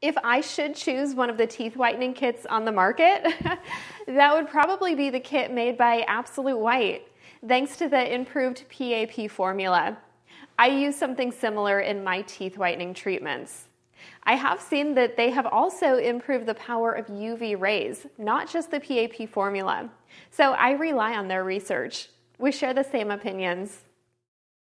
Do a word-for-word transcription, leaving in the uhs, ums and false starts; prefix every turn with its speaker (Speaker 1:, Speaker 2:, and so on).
Speaker 1: If I should choose one of the teeth whitening kits on the market, that would probably be the kit made by Absolute White, thanks to the improved P A P formula. I use something similar in my teeth whitening treatments. I have seen that they have also improved the power of U V rays, not just the P A P formula. So I rely on their research. We share the same opinions.